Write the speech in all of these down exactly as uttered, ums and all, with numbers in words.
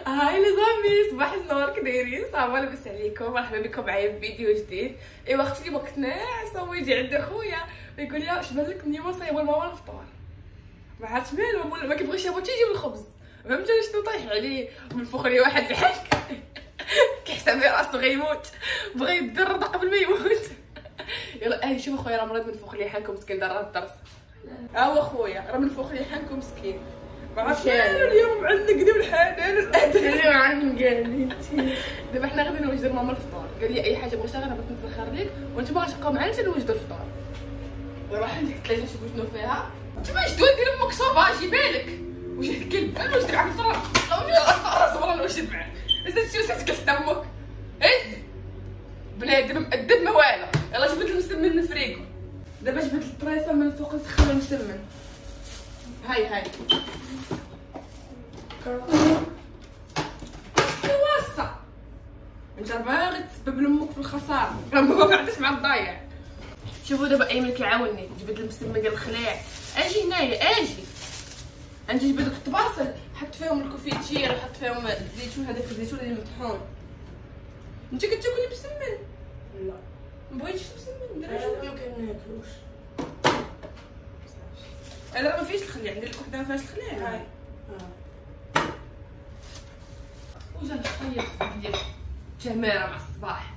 هاي لي زامي، صباح النور، كي دايرين؟ صافا لاباس عليكم؟ مرحبا بكم معايا في فيديو جديد. ايوا اختي اليوم كنت ناعسه ويجي عند خويا ويقول لي اش بان لك اليوم صايبه الماما الفطور، ما عرفتش مالو، ما كيبغيش يابا تيجي بالخبز، فهمت شنو طايح عليه من فوق لي واحد الحك كيحسب راسو غيموت، بغى يدرد قبل ما يموت. يلا هاي شوف خويا راه مريض من فوق ليحانكم مسكين دار الدرس. ها هو خويا راه من فوق ليحانكم مسكين، ما عرفتش اليوم معلق ديال الحنان والادري عن قالي. دابا حنا غادي نوجدوا لماما الفطور، قال لي اي حاجه بغيتها غير بغيت نسخر لك وانتما غتبقاو معانا حتى نوجدوا الفطور. نروح عندك الثلاجه نشوفوا شنو فيها. نتوما جدوا ديال امك صافاجي بالك واش الكلب انا نوجد معاك الفطور، والله صبر نوجد معاك. زيد شي وسعت كاس امك ايه بنادم مأدب ما والو. يلا جبت المسمن من الفريكو، دابا جبت الطريصه من الفوق نسخن المسمن. هاي هاي واسطة انت باغي تسبب لامك في الخساره، راه ما قعدتش مع الضايع. شوفوا دابا ايمن كيعاوني، جبت المسمن ديال الخلاع. اجي هنايا اجي، انت جبت دوك الطباصل حط فيهم الكوفيتير وحط فيهم الزيتون، هذاك الزيتون اللي مطحون. انت كتاكلي مسمن؟ لا ما بغيتيش مسمن؟ دابا انا ما كناكلوش. انا راه ما فيهش الخليع، ندير لك وحده ما فيهاش الخليع. هاي اه وجا نخيط ديال التماره مع الصباح،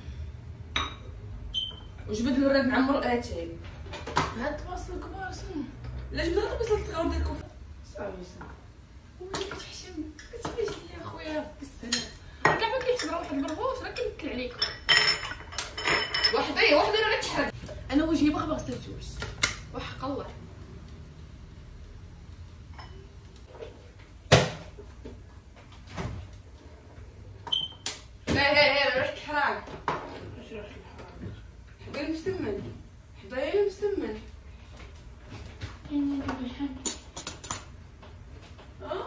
وجبد له الراد معمر اتاي. هاد البصل الكبار شنو؟ لا جبد له البصل الصغار ديال الكوفه. صافي صافي ولي كتحشم كتبيش لي يا خويا بالسلام، راه كاع ما كيحشم، راه واحد المرغوش راه كيمكن عليكم. وحده وحده راه غتحرق. انا وجهي باغا ما غسلتوش وحق الله. لا لا لا ريحة الحراق. اش راح الحرام؟ حدايا المسمن، حدايا المسمن. اني بالحن ها؟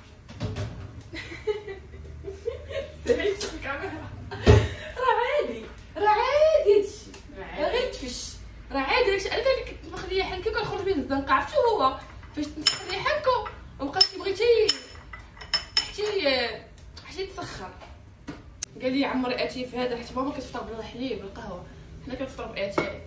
سمعت في الكاميرا. راه عادي، راه عادي هادشي، راه غير تفش، راه عادي. داكشي انا كنت كنتفخ ليا حنكو كنخرج بيه الزنقه، عرفتو هو فاش تنفخ ليا حنكو وبقات كيبغي حتى حتى حتى تسخر. قال لي عمري اتاي في هذا، حيت ماما كتفطر بالحليب بالقهوه، حنا كنفطروا باتاي.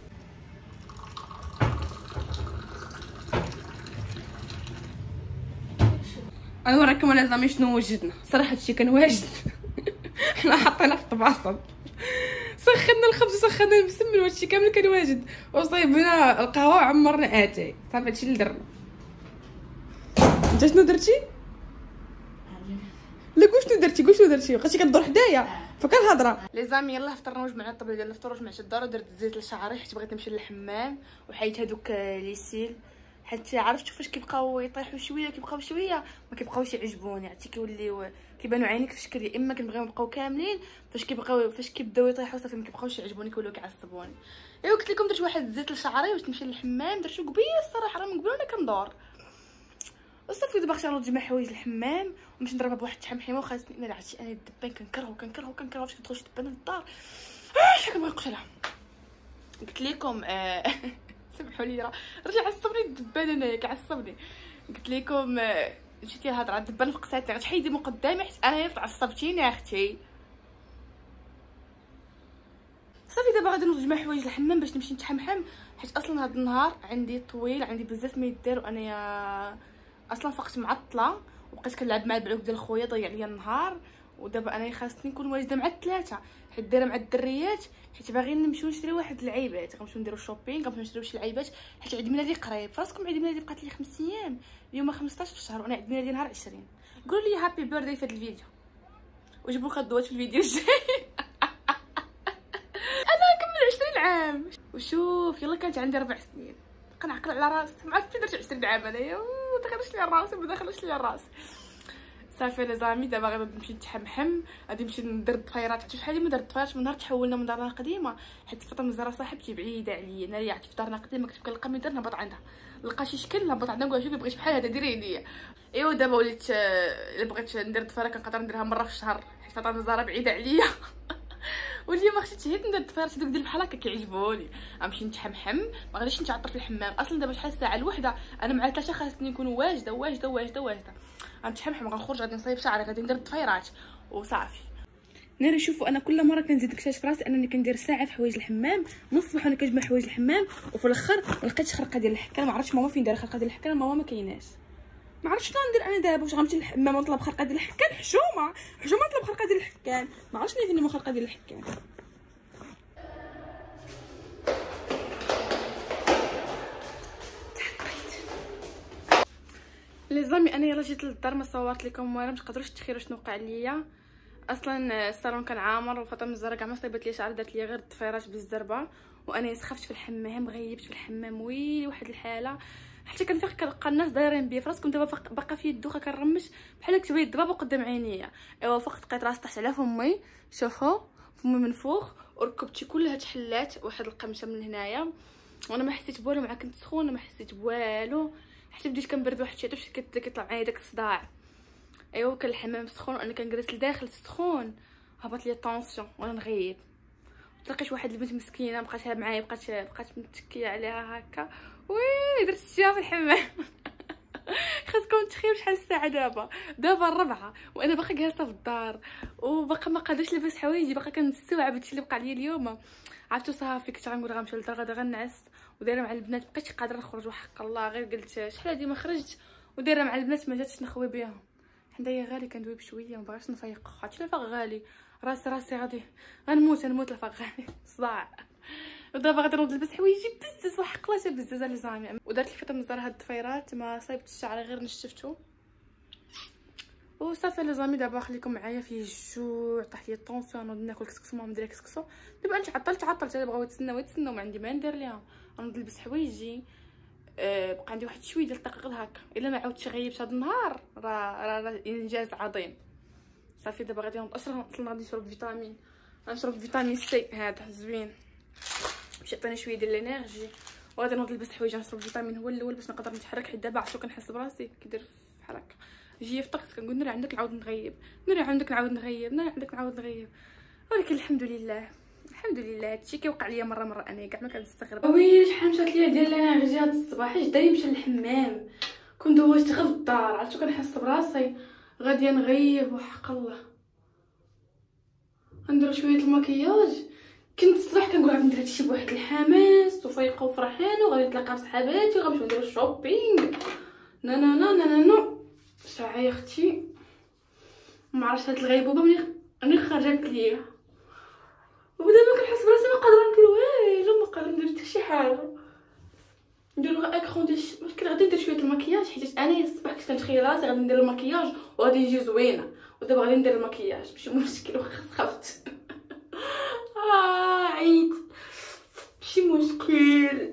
انا وراكم انا زعما شنو وجدنا. صراحه هادشي كان واجد. حنا حطينا في الطباصل، سخنا الخبز وسخنا المسمن وهادشي كامل كان واجد، وصايبنا القهوه وعمرنا اتاي. صافي هادشي اللي درنا. انت شنو درتي؟ لا قول شنو درتي، قول شنو درتي، بقيتي كدور حدايا فكان الهضره. لي زامي يلاه فطرنا وجمعنا الطبله ديال الفطور وجمعت الدار ودرت الزيت لشعري حيت بغيت نمشي للحمام، وحيت هذوك ليسيل حيت عرفتوا فاش كيبقاو يطيحوا شويه كيبقاو شويه ما كيبقاوش يعجبوني، عرفتي كيوليو كيبانوا عينيك في شكل، يا اما كنبغيهم يبقاو كاملين فاش كيبقاو فاش كيبداو يطيحوا صافي ما كيبقاوش يعجبوني كيوليو كيعصبوني. ايوا قلت لكم درت واحد الزيت لشعري باش نمشي للحمام، درتو قبيل الصراحه راه من قبل وانا كندور وصافي. دابا اختي نوض جمع حوايج الحمام ونمشي نضربها بواحد التحمحيمه وخاصني انا عرفتي انا الدبان كنكرهو كنكرهو كنكرهو فاش كتدخل شي دبانه للدار شحال كنبغي نقتلها. قلت لكم آه سمحوا لي راه رجع عصبني الدبان انايا كيعصبني. قلت لكم آه مشيتي الهضره الدبان فقساتني غتحيدي من قدامي حيت انايا تعصبتيني يا اختي. صافي دابا غادي نوض نجمع حوايج الحمام باش نمشي نتحمحم حيت اصلا هذا النهار عندي طويل، عندي بزاف ما يدار وانايا اصلا فقت معطله وبقيت كنلعب مع البعوك ديال خويا ضيع ليا النهار. ودابا انا خاصني نكون واجده مع الثلاثه حيت دايره مع الدريات حيت باغيين نمشيو نشريو واحد العيبات، غنمشيو نديرو شوبينغ، غنمشيو نشريو شي لعيبات حيت عيد ميلادي قريب. فراسكم عيد ميلادي بقات لي خمس ايام، اليوم خمسطاش في الشهر وانا عيد ميلادي نهار عشرين. قولوا لي هابي بيرثدي في هذا الفيديو وجيبوا خدوات في الفيديو الجاي. انا كمل عشرين عام وشوف يلا كانت عندي ربع سنين كنعقل على راسي، ما عرفتش درت عشرين عام انايا ما دخلش لي الراس ما دخلش لي الراس. صافي لي زامي دابا غادي نمشي نتحمحم، غادي نمشي ندير الضفيرات حتى شحال ما درت الضفيرات من نهار تحولنا من دارنا القديمه حيت فاطمه الزهراء صاحبتي بعيده عليا. انا اللي عرفتي في دارنا القديمه كنت كنلقى من دار نهبط عندها، نلقى شي شكل نهبط عندها نقول شوفي بغيتي بحال هذا ديري ليا. ايوا دابا وليت الا بغيت ندير الضفيره كنقدر نديرها مره في الشهر حيت فاطمه الزهراء بعيده عليا. واليوم اختي تهيت ندير الضفيرات دوك ديال بحال هكا كيعجبوني، غنمشي نتحمحم ما غاديش نتعطر في الحمام. اصلا دابا شحال الساعه الوحده انا مع ثلاثه خاصني نكون واجده واجده واجده واجده. غنتحمحم غنخرج غادي نصايب شعري غادي ندير الضفيرات وصافي. ناري شوفوا انا كل مره كنزيد نكتشف راسي انني كندير ساعه في حوايج الحمام من الصباح وانا كنجمع حوايج الحمام وفي الاخر ما لقيتش خرقه ديال الحكه. ما عرفتش ماما فين دايره خرقه ديال الحكه. ماما ما كايناش. ما عرفتش شنو ندير انا دابا. واش غنمشي للحمام ونطلب خرقه ديال الحكان؟ حشومه حشومه نطلب خرقه ديال الحكان. ما عرفتش فين ما خرقه ديال الحكان. لي زامي انا يلا جيت للدار ما صورت لكم والو. ما تقدروش تخيلوا شنو وقع ليا. اصلا الصالون كان عامر وفاطمه الزهراء كاع ما صايبت لي شعر دارت لي غير الضفيرات بالزربه وانا سخفت في الحمام غيبت في الحمام ويلي واحد الحاله. حتى كنفيق كنلقى الناس دايرين بيا فراسكم دابا باقا في الدوخه كنرمش بحال كتبان الضبابه قدام عينيا. ايوا فقت لقيت راسي طحت على فمي. شوفوا فمي منفوخ وركبتي كلها تحلات واحد القمشه من هنايا وانا ما حسيت بوالو. مع كنت سخونه ما حسيت بوالو حتى بديت كنبرد واحد الشيء حتى كيطلع معايا داك الصداع. ايوا كان الحمام سخون وانا كنجلس لداخل سخون هبط لي طونسيون وانا نغيب. لقيت واحد البنت مسكينه بقات معايا بقات بقات متكيه عليها هكا وي درت الشيا في الحمام. خاصكم تخيلوا شحال الساعه دابا. دابا الربعه وانا باقا جالسه في الدار وباقا ما قادرش نلبس حوايجي باقا كنستوعب هادشي اللي وقع لي اليوم. عرفتو صافي كنت غنقول غنمشي للدار غادي غنعس ودايره مع البنات. بقيتش قادره نخرج وحق الله غير قلت شحال هادي ما خرجت ودايره مع البنات ما جاتش نخوي بهم. حدايا غالي كندوي بشويه ما بغاش نفيق. عرفتي الفاق غالي راسي راسي غادي غنموت غنموت الفاق غالي صداع. ودابا غادي نوض نلبس حوايجي بزز وحق الله بزز لي زامي. ودرت لي فاطمه الزهراء هاد الضفيرات ما صايبتش الشعر غير نشفتو وصافي لي زامي. دابا خليكم معايا فيه الجوع طاح لي الطونسيون نوض ناكل كسكسو. ماما ديري كسكسو دابا نتعطلت تعطلت انا بغاو يتسناو يتسناو ما عندي ما ندير ليهم. غنوض نلبس حوايجي. أه بقى عندي واحد شويه ديال الدقائق هكا الا ما عاودتش غيبت هذا النهار راه راه انجاز عظيم. صافي دابا غادي نوض اصلا غادي نشرب فيتامين. غنشرب فيتامين سي هذا زوين باش يعطيني شويه ديال الانرجي. وغادي نوض نلبس حوايج نشرب فيتامين هو الاول باش نقدر نتحرك. حيت دابا عرفتو كنحس براسي كيدير بحال هكا جي فطقت كنقول نري عندك نعاود نغيب نري عندك نعاود نغيب نري عندك نعاود نغيب. ولكن الحمد لله الحمد لله هادشي كيوقع ليا مره مره انا كاع ما كنستغرب. ويلي شحال مشات ليا ديال الانرجي هاد الصباح. اش داري نمشي للحمام كنت دوزت غير في الدار. عرفتو كنحس براسي غادي نغيب وحق الله. ندير شويه المكياج. كنت الصباح كنقول غادي ندير هادشي بواحد الحماس وفايقه وفرحانه وغادي نتلاقى بصحاباتي وغنمشيو نديرو الشوبينغ. نا نا نا نا نا ساعه يا اختي ما عرفتش هاد الغيبوبه منين منين خرجت ليا. ودابا كنحس براسي ما قادره ندير والو ما قادره ندير حتى شي حاجه. ندير غير اكرون ديال مشكل. غادي ندير شويه المكياج حيت انا الصباح كنت كنتخيل راسي غادي ندير المكياج وغادي يجي زوينه. ودابا غادي ندير المكياج ماشي مشكل خفت. اه عيد ماشي مشكل.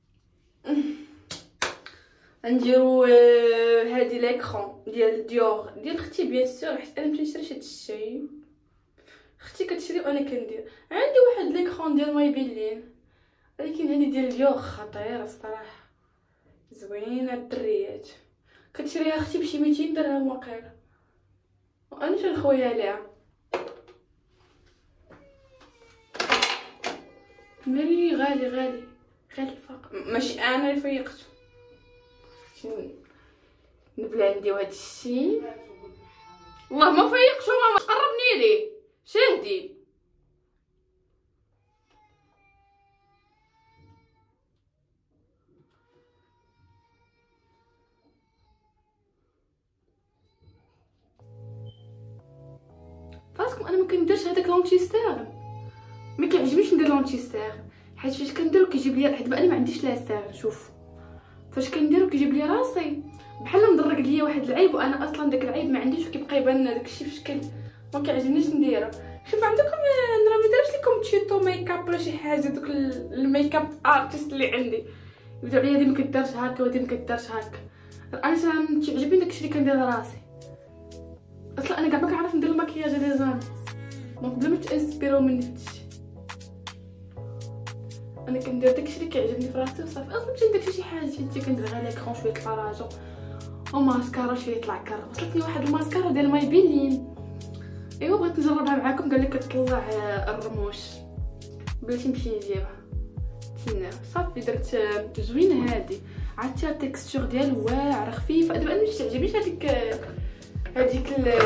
نديرو هادي ليكرون ديال ديور ديال اختي بيان سور حيت انا متنشريش هاد الشيء. اختي كتشري وانا كندير. عندي واحد ليكرون ديال مايبيلين ولكن هادي ديال ديور خطيره الصراحه زوينه. الدريات كتشريها اختي بشي ميتين درهم واقيلا وانا تنخويها ليها. مالي غالي غالي غالي فاق ماشي انا اللي فيقت نبلا عندي هاد الشيء. والله ما فيقتو ماما قربني ليه شاهدي. فاسكم انا ما كنديرش هذاك لونتيستير ما كيعجبنيش ندير لونتيستير حيت فاش كنديرو كيجيب لي حيت انا ما عنديش لاستير. شوف فاش كنديرو كيجيب لي راسي بحال مدرك ليا واحد العيب وانا اصلا داك العيب ما عنديش وكيبقى يبان داكشي في شكل ما كيعجبنيش نديرو. شوف عندكم انا ما دارش لكم تشيتو ميكاب ولا شي حاجه دوك الميكاب ارتست اللي عندي يبداو عليا هادي ما كدارش هكا وهادي ما كدارش هكا. انا تيعجبني داكشي اللي كندير راسي. اصلا انا كاع ما كنعرف ندير المكياج ديال زمان دونك بلا ما تانسبيرو مني هادشي انا كندير داكشي اللي كيعجبني في راسي وصافي. اصلا ماشي ندير شي حاجه حتى كندير غير ليكرون شويه الفراجو وماسكارا شويه يطلع كرب. وصلتني واحد الماسكارا ديال مايبيلين ايوا بغيت نجربها معاكم قال لك كتطلع الرموش بلاتي نمشي نجيبها تسناو. صافي درت زوينه هادي عرفتي التكستور ديال واعره خفيفه. دابا انا ماشي تعجبنيش هذيك هذيك ال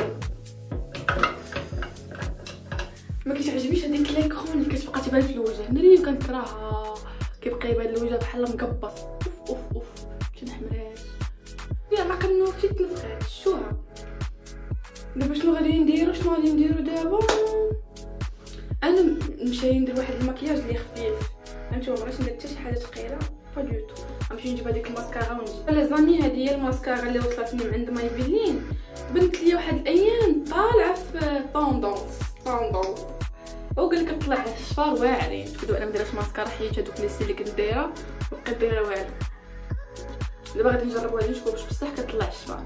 ما كيتعجبنيش هذيك لاكرون اللي كتبقى تبان في الوجه، انا اللي كنكرهها كيبقى يبان الوجه بحال مقبص. اوف اوف اوف تنحمرات يا ما كنوفش تنفخات شوها. دابا شنو غادي نديرو شنو غادي نديرو دابا؟ انا نمشي ندير واحد المكياج اللي خفيف، فهمتوا؟ ما بغيتش ندير حتى شي حاجه ثقيله با دو تو. غنمشي نجيب هذيك الماسكارا ونجي. لي زامي هذه هي الماسكارا اللي وصلتني من عند مايبيلين، بنت لي واحد الايام طالعه في طوندونس طوندونس وقال لك طلع الشفار واعرين. تقولوا انا ما دايرش ماسكارا، حيت هذوك لي سي اللي كنت دايره وبقيت دايره والو. دابا غادي نجربوا هذه نشوفوا واش بصح كطلع الشفار.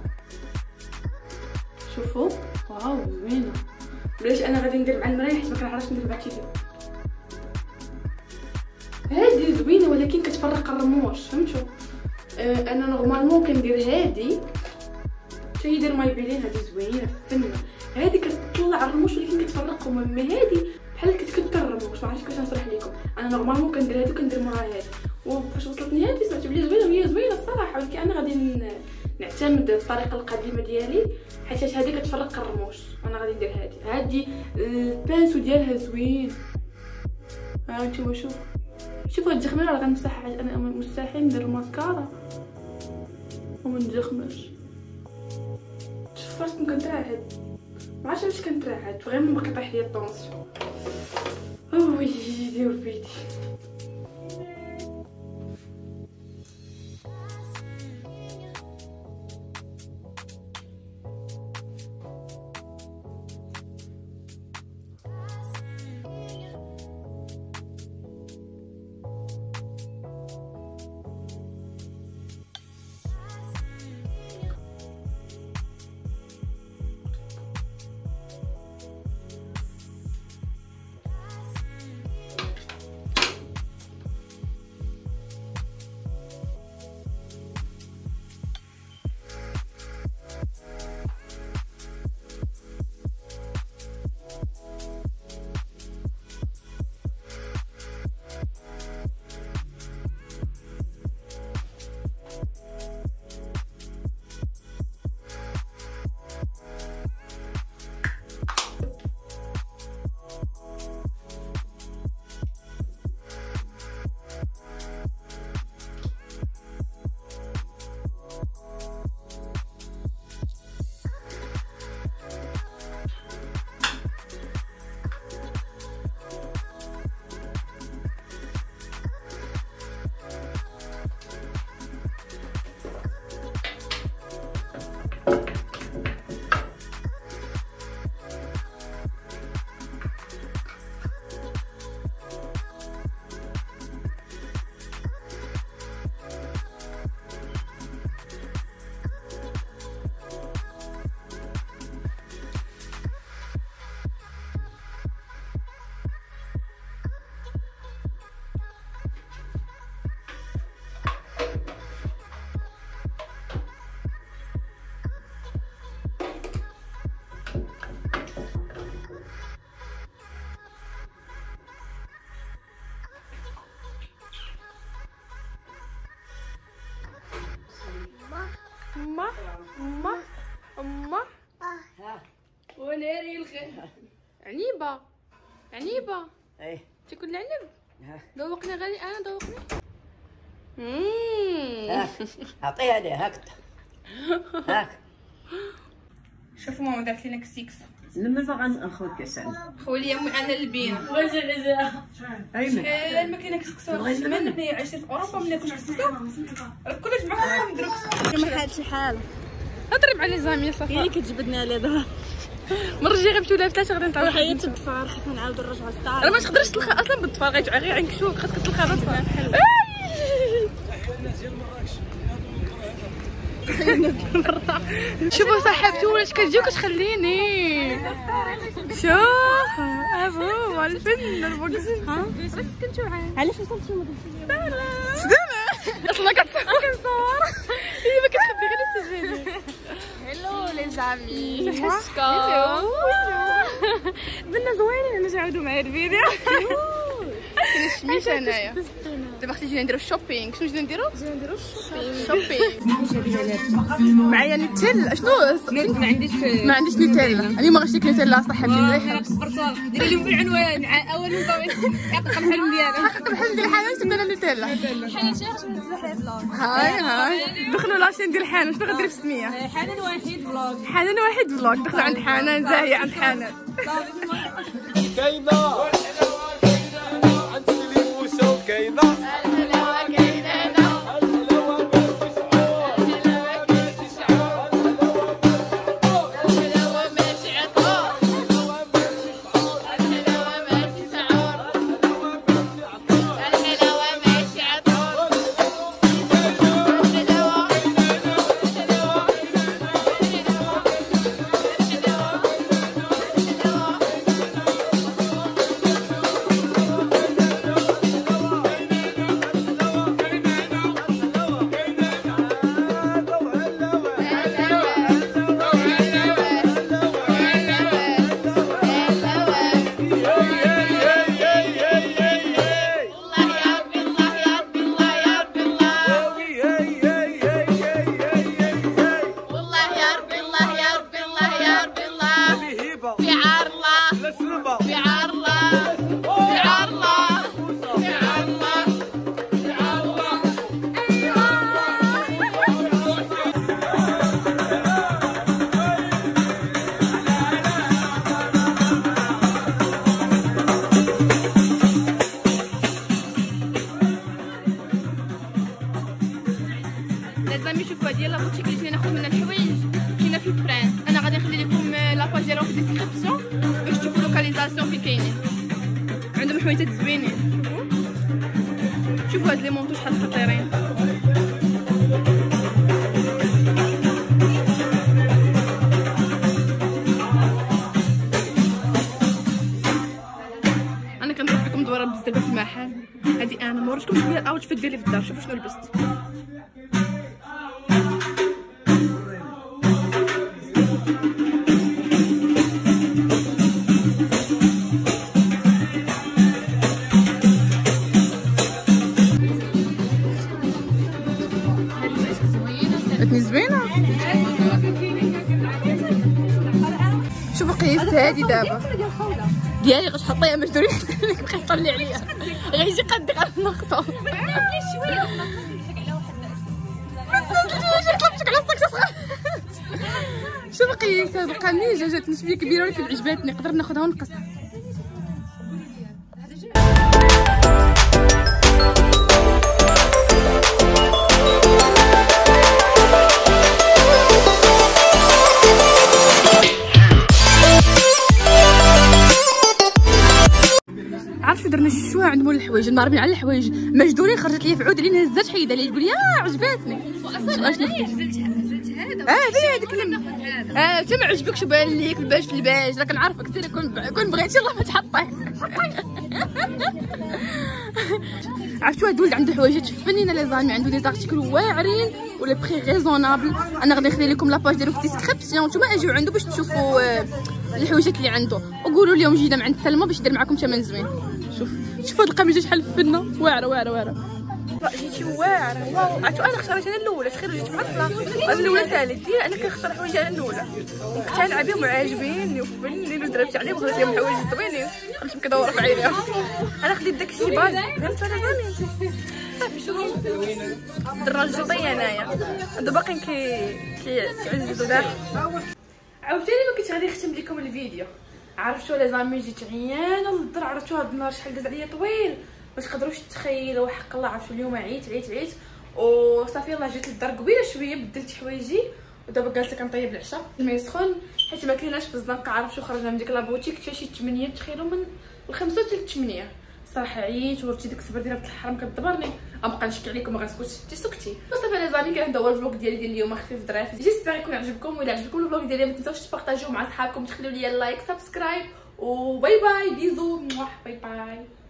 شوفوا واو زوينه. بلاش انا غادي ندير مع المرايه حيت ما كنعرفش ندير مع التيليفون. هادي زوينه ولكن كتفرق الرموش، فهمتوا؟ آه انا نورمالمون كندير هادي حتى يدير مايبيلين. هادي زوينه فنه، هادي كتطلع الرموش ولكن كتفرقهم. اما هادي بحال كتكثر الرموش، ما عرفتش كيفاش نشرح لكم. انا نورمالمون كندير هادي وكندير معاها هادي، وفاش وصلتني هادي سمعت بلي زوينه وهي زوينه الصراحه، ولكن انا غادي نعتمد الطريقه القديمه ديالي حيت هادي كتفرق الرموش. انا غادي ندير هادي. هادي البانسو ديالها زوين. ها انتما شوفوا شوفوا هاد التخميره راه غنمسحها حيت انا مستحيل ندير الماسكارا وما نجخمش. شفرت كنترعد، ما عرفتش علاش كنترعد فريمون، ما كيطيح ليا الطونسيون. اوي ديروا بيدي. أمه أمه أمه وناري الخير. عنيبة عنيبة ايه تاكل العنب؟ ها ذوقني غادي انا ذوقني. ها اعطيها لي هاك هاك. شوفوا ماما دارت لنا كسيكس. لما بغا ناخذ كسان خولي امي انا البينا ايمن شحال ما كاينه كسكسه من حنايا عايشين في اوروبا ما ناكلش كسكسه. راه كلش معاهم نديرو كسكسه. كما حال شي حال هضري مع لي زامي صافي. هي اللي كتجبدنا على دابا. المره الجايه غنمشيو لها ثلاثه غادي نطلعوا وحيت الدفار خصنا نعاودو نرجعو للدار. راه ما تقدرش تلخى اصلا بالدفار غير غير عنكشوك خاصك تلخى بالدفار. شوفوا صاحبتي واش كتجي وكتخليني شوف ابو الفن البوكس. ها سكنتو عاد علاش وصلتي المدرسه؟ سدانه اصلا كتصور كنصور هي ما كتخبي غير السجاده. هلو لي زامي كيفاشكم؟ بنا زوينين نرجعوا نعاودوا معايا الفيديو. كاين الشميش هنايا. دابا اختي جينا نديرو الشوبينغ. شنو جينا نديرو؟ جينا نديرو الشوبينغ. شوبينغ. معايا نوتيلا. شنو؟ ما عنديش ما عنديش نوتيلا. انا ما غنشري نوتيلا صاحبتي مليحه. ديري لهم بالعنوان اول من تحقق الحلم ديالك. حقق الحلم ديال الحانوت تبدا نوتيلا. حنان شي خرج من البحر فلوغ. هاي هاي دخلوا لاشين ديال حنان. شنو غدير في السميه؟ حنان واحد فلوغ. حنان واحد فلوق. دخلوا عند حنان. زاهيه عند حنان. كاينه عند سليم وسو كاينه لازم يشوفوا ديال لابوتيك اللي جينا ناخذ منها الحوايج. كاينه في فرانس. انا غادي نخلي لكم لاباج ديالهم في الديسكريبسيون باش تشوفوا لوكاليزاسيون فين كاينين. عندهم حوايجات زوينين. شوفوا شوفوا هاد لي مونطو شحال خطيرين. انا كنضرب لكم دوره بزاف في المحل. هادي انا ما وريتكمش بها الاوتفيت ديالي في الدار. شوفوا شنو لبست. عجبتني زوينه. شوفوا قيست هادي دابا ديالي غاش حطيها مجدورين لك بقى يطلع عليا غيجي قد غير نقطه. شوفوا قيست هاد القميجه جاتني شويه كبيره ولكن عجبتني. نقدر ناخذها ونقصها. عرفتوا درنا شويه عند مول الحوايج نضربين على الحوايج مجدورين. خرجت لي في عود اللي نهزات حيدها لي تقول يا عجبتني. واصلا انا نزلت نزلت هذا اه هذه هذيك اه انت ما عجبكش بان ليك الباج في الباج. راك نعرفك سير كون كون بغيتي الله ما تحطيه. عرفتوا هاد الولد عنده حوايجات فنينه لي زامي. عنده دي زارتيكل واعرين ولا بري ريزونابل. انا غادي نخلي لكم لاباج ديالو في الديسكريبسيون. نتوما اجيو عنده باش تشوفوا الحوايجات اللي عنده وقولوا لهم جينا من عند سلمى باش دير معكم ثمن زوين. شوف شوفوا هاد القميجه شحال فنه واعره واعره واعره. جيتي واعره واو. عرفتوا انا اختاريت انا الاولى تخيلوا جيت معطله. انا الاولى سالت لي انا كنختار حوايج انا الاولى مقتنعه بهم وعاجبيني وفنين وزربت عليهم وخديت لهم حوايج زوينين. خرجت كدوره في عينيهم. انا خديت داكشي بازي فهمت انا زامي. صافي شوفوا درنا الجوطيه انايا هادو باقيين كي كيعززوا داك. عاوتاني ما كنت غادي نختم لكم الفيديو. عرفتوا لي زامي جيت عيانه للدار. عرفتوا هاد النهار شحال داز عليا طويل ما تقدروش تخيلوا. حق الله عرفتوا اليوم عييت عييت عييت وصافي يلاه جيت للدار قبيله شويه بدلت حوايجي ودابا جالسه كنطيب العشاء. الماء يسخن حيت ما كايناش في الزنقه. عرفتوا خرجنا من ديك لابوتيك حتى شي ثمانية تخيلوا من الخمسة حتى ثمانية. صراحه عييت ورتي ديك الصبر ديالها بالحرام كدبرني. غنبقى نشكي عليكم ما غنسكتش حتى سكتي. صافي لي زامي كان هذا هو الفلوق ديالي ديال اليوم خفيف ظريف. جيسبر يكون عجبكم. ولا عجبكم الفلوق ديالي ما تنساوش تبارطاجيوه مع صحابكم. تخليو لي اللايك سبسكرايب وباي باي بيزو. باي باي.